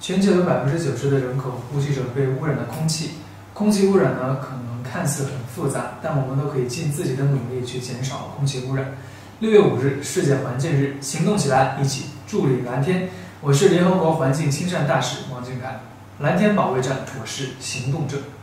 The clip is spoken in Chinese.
全球有90%的人口呼吸着被污染的空气。空气污染呢，可能看似很复杂，但我们都可以尽自己的努力去减少空气污染。6月5日，世界环境日，行动起来，一起助力蓝天。我是联合国环境亲善大使王俊凯，蓝天保卫战，我是行动者。